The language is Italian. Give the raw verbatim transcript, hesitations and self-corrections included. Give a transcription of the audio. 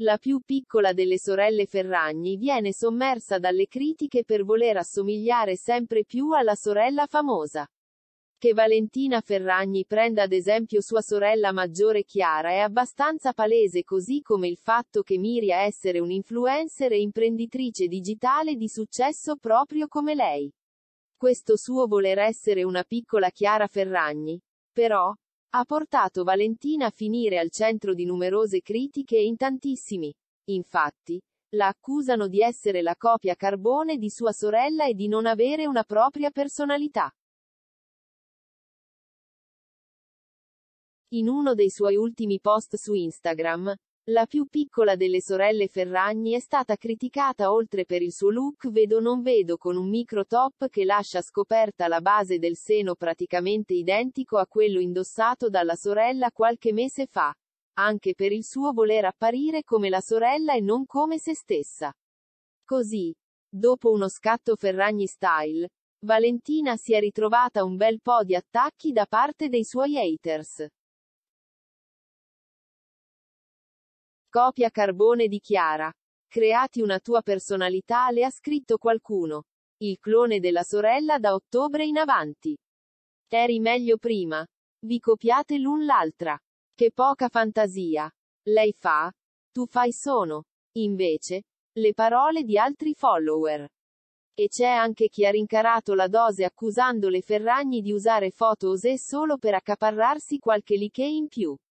La più piccola delle sorelle Ferragni viene sommersa dalle critiche per voler assomigliare sempre più alla sorella famosa. Che Valentina Ferragni prenda ad esempio sua sorella maggiore Chiara è abbastanza palese, così come il fatto che miri a essere un'influencer e imprenditrice digitale di successo proprio come lei. Questo suo voler essere una piccola Chiara Ferragni, però, ha portato Valentina a finire al centro di numerose critiche e in tantissimi, infatti, la accusano di essere la copia carbone di sua sorella e di non avere una propria personalità. In uno dei suoi ultimi post su Instagram, la più piccola delle sorelle Ferragni è stata criticata oltre per il suo look vedo non vedo con un micro top che lascia scoperta la base del seno praticamente identico a quello indossato dalla sorella qualche mese fa, anche per il suo voler apparire come la sorella e non come se stessa. Così, dopo uno scatto Ferragni style, Valentina si è ritrovata un bel po' di attacchi da parte dei suoi haters. Copia carbone di Chiara. Creati una tua personalità, le ha scritto qualcuno. Il clone della sorella da ottobre in avanti. Eri meglio prima. Vi copiate l'un l'altra. Che poca fantasia. Lei fa. Tu fai sono. Invece, le parole di altri follower. E c'è anche chi ha rincarato la dose accusando le Ferragni di usare foto osè solo per accaparrarsi qualche like in più.